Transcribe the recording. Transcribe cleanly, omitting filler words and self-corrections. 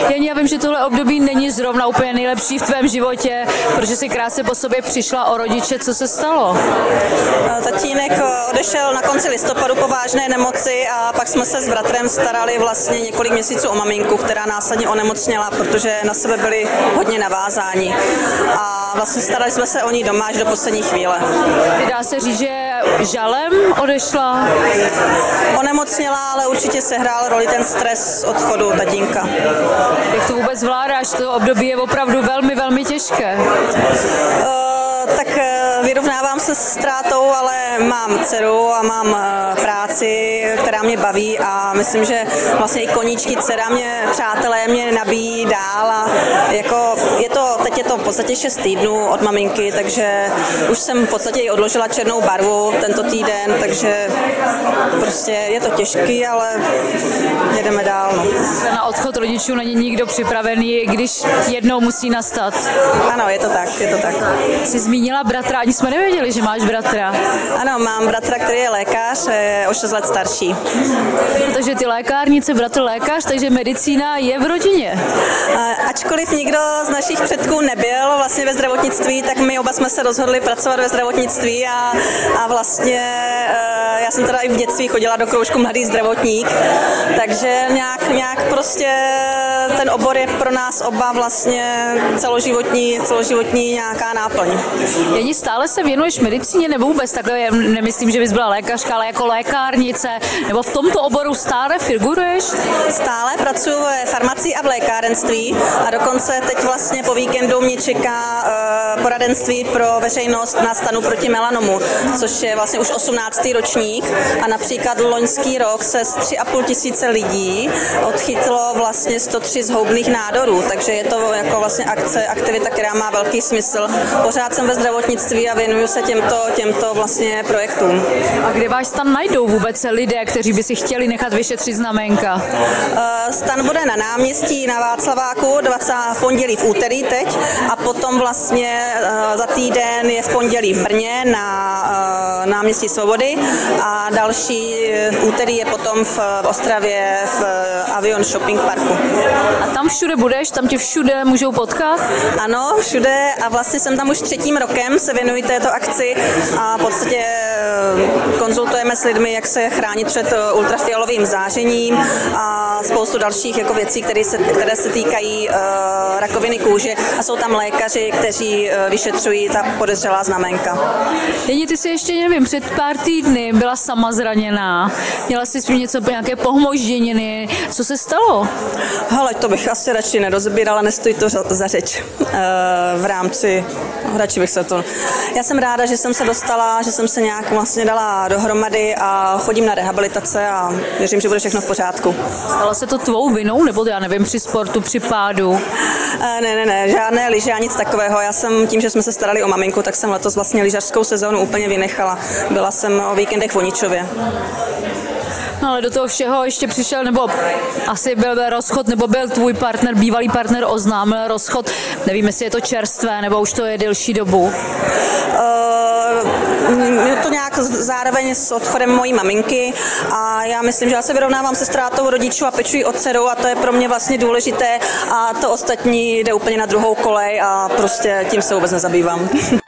Jení, já vím, že tohle období není zrovna úplně nejlepší v tvém životě, protože jsi krátce po sobě přišla o rodiče. Co se stalo? Tatínek odešel na konci listopadu po vážné nemoci a pak jsme se s bratrem starali vlastně několik měsíců o maminku, která následně onemocněla, protože na sebe byli hodně navázáni. A vlastně starali jsme se o ní doma až do poslední chvíle. Dá se říct, že žalem odešla? Onemocněla, ale určitě sehrál roli ten stres odchodu tatínka. Jak to vůbec zvládáš? To období je opravdu velmi, velmi těžké. Tak vyrovnávám se s ztrátou, ale mám dceru a mám práci, která mě baví a myslím, že vlastně i koníčky dcera přátelé mě nabíjí dál a jako teď je to v podstatě 6 týdnů od maminky, takže už jsem v podstatě i odložila černou barvu tento týden, takže prostě je to těžký, ale jedeme dál. No. Na odchod rodičů není nikdo připravený, když jednou musí nastat. Ano, je to tak, je to tak. Jsi zmínila bratra, ani jsme nevěděli, že máš bratra. Ano, mám bratra, který je lékař, je o 6 let starší. Takže ty lékárnice, bratr lékař, takže medicína je v rodině. Ačkoliv nikdo z našich předků nebyl vlastně ve zdravotnictví, tak my oba jsme se rozhodli pracovat ve zdravotnictví a vlastně já jsem teda i v dětství chodila do kroužku Mladý zdravotník, takže nějak prostě ten obor je pro nás oba vlastně celoživotní nějaká náplň. Jení, stále se věnuješ medicíně nebo vůbec takhle, nemyslím, že bys byla lékařka, ale jako lékárnice, nebo v tomto oboru stále figuruješ? Stále pracuji ve farmacii a v lékárenství a dokonce teď vlastně po víkendu mě čeká poradenství pro veřejnost na stanu proti melanomu, což je vlastně už 18. ročník a například loňský rok se z 3,5 tisíce lidí odchytlo vlastně 103 zhoubných nádorů, takže je to jako vlastně aktivita, která má velký smysl. Pořád jsem ve zdravotnictví a věnuju se těmto vlastně projektům. A kde váš stan najdou vůbec lidé, kteří by si chtěli nechat vyšetřit znaménka? Stan bude na náměstí na Václaváku v pondělí, v úterý teď a potom vlastně za týden je v pondělí v Brně na náměstí Svobody a další úterý je potom v Ostravě v Avion Shopping Parku. A tam všude budeš, tam tě všude můžou potkat? Ano, všude a vlastně jsem tam už 3. rokem, se věnuji této akci a v podstatě konzultujeme s lidmi, jak se chránit před ultrafialovým zářením a spoustu dalších jako věcí, které se týkají rakoviny kůže a jsou tam lékaři, kteří vyšetřují ta podezřelá znaménka. Jení, ty jsi ještě, nevím, před pár týdny byla sama zraněná. Měla jsi něco, nějaké pohmožděniny. Co se stalo? Hele, to bych asi radši nerozbírala, nestojí to za řeč v rámci, radši bych se to... Já jsem ráda, že jsem se dostala, že jsem se nějak vlastně dala dohromady a chodím na rehabilitace a věřím, že bude všechno v pořádku. Stalo se to tvou vinou, nebo já nevím, při sportu, při pádu? Ne, žádné lyže a nic takového. Já jsem tím, že jsme se starali o maminku, tak jsem letos vlastně lyžařskou sezónu úplně vynechala. Byla jsem o víkendech v Oničově. No ale do toho všeho ještě přišel, nebo asi byl rozchod, nebo byl tvůj partner, bývalý partner oznámil rozchod. Nevím, jestli je to čerstvé, nebo už to je delší dobu. Je to nějak zároveň s odchodem mojí maminky a já myslím, že já se vyrovnávám se ztrátou rodičů a pečuji o dceru a to je pro mě vlastně důležité a to ostatní jde úplně na druhou kolej a prostě tím se vůbec nezabývám.